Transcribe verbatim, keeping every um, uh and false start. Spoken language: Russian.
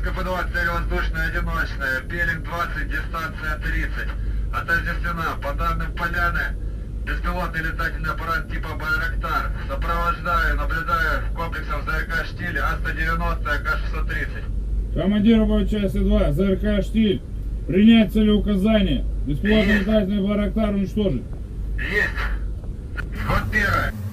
КП два, цель воздушная одиночная, Пелинг двадцать, дистанция тридцать. Отождествлена. По данным Поляны, беспилотный летательный аппарат типа Байрактар. Сопровождаю, наблюдаю комплексом ЗРК «Штиль» А сто девяносто, А К шестьсот тридцать. Командир боевой части два, ЗРК «Штиль». Принять целеуказание. Беспилотный Есть. летательный Байрактар уничтожить. Есть. Вход первый.